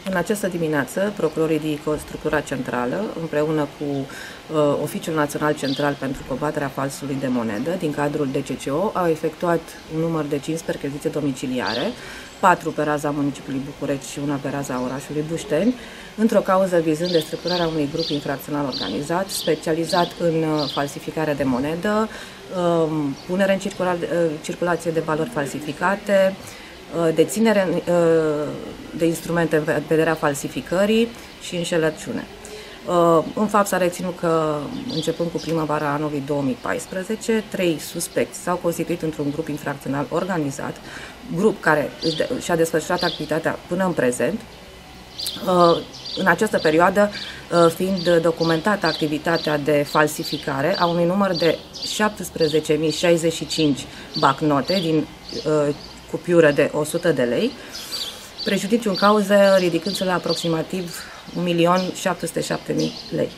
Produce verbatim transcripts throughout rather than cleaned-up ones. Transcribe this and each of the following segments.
În această dimineață, procurorii D I C O, structura centrală, împreună cu uh, Oficiul Național Central pentru combaterea falsului de monedă, din cadrul D C C O, au efectuat un număr de cinci percheziții domiciliare, patru pe raza municipiului București și una pe raza orașului Bușteni, într-o cauză vizând destructurarea unui grup infracțional organizat, specializat în falsificare de monedă, uh, punere în circula, uh, circulație de valori falsificate, deținere de instrumente în vederea falsificării și înșelăciune. În fapt s-a reținut că, începând cu primăvara anului două mii paisprezece, trei suspecți s-au constituit într-un grup infracțional organizat, grup care și-a desfășurat activitatea până în prezent, în această perioadă fiind documentată activitatea de falsificare a unui număr de șaptesprezece mii șaizeci și cinci bancnote din cupiură de o sută de lei, prejudiciu în cauză ridicându-se la aproximativ un milion șapte sute șapte mii lei.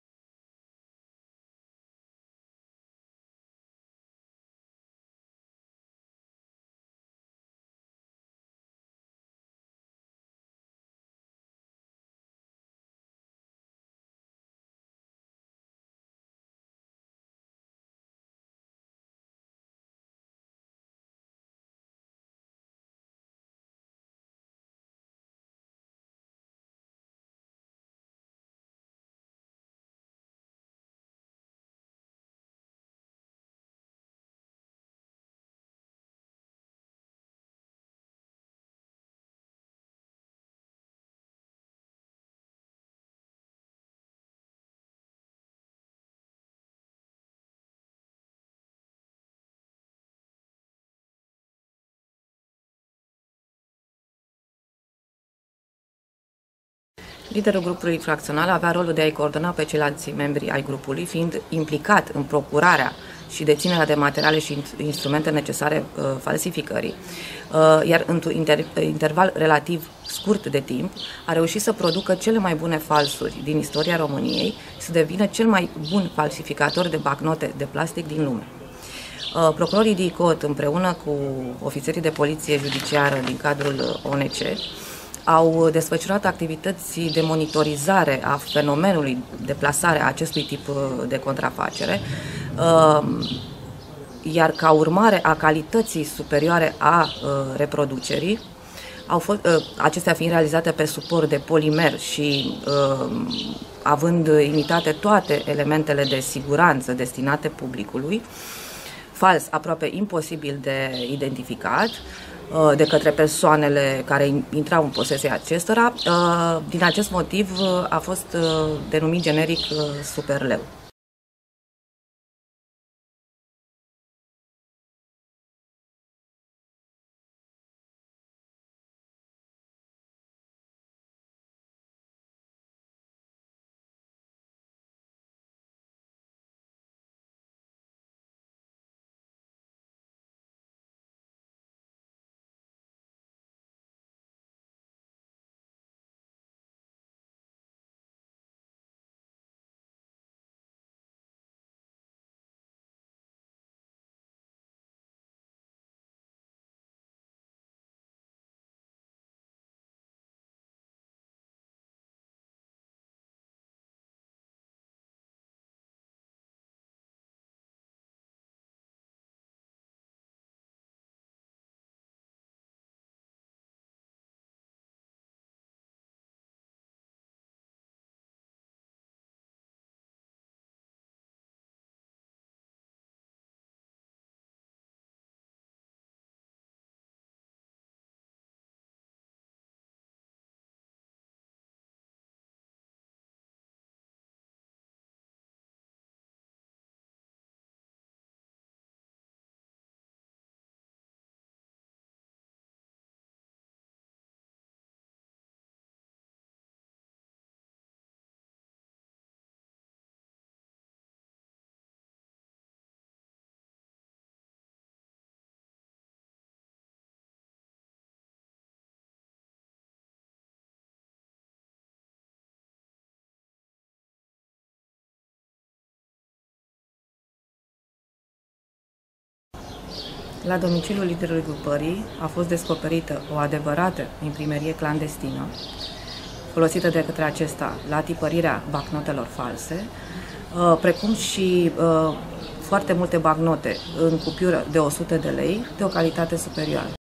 Liderul grupului infracțional avea rolul de a-i coordona pe ceilalți membri ai grupului, fiind implicat în procurarea și deținerea de materiale și instrumente necesare uh, falsificării, uh, iar într-un inter interval relativ scurt de timp a reușit să producă cele mai bune falsuri din istoria României și să devină cel mai bun falsificator de bancnote de plastic din lume. Uh, procurorii D I C O, împreună cu ofițerii de poliție judiciară din cadrul O N C, au desfășurat activități de monitorizare a fenomenului de plasare a acestui tip de contrafacere, iar ca urmare a calității superioare a reproducerii, au fost, acestea fiind realizate pe suport de polimer și având imitate toate elementele de siguranță destinate publicului, fals aproape imposibil de identificat de către persoanele care intrau în posesia acestora. Din acest motiv a fost denumit generic superleu. La domiciliul liderului grupării a fost descoperită o adevărată imprimerie clandestină, folosite de către acesta la tipărirea bancnotelor false, precum și foarte multe bancnote în cupiură de o sută de lei de o calitate superioară.